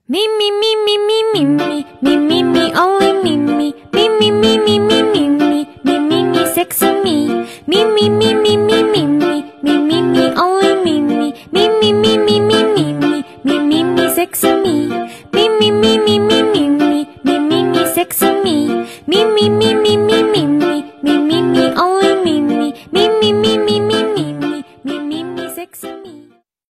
Me, me, me, me, me, me, me, me, me, me, only me, me, me, me, me, me, me, me, me, me, me, me, sexy me, me, me, me,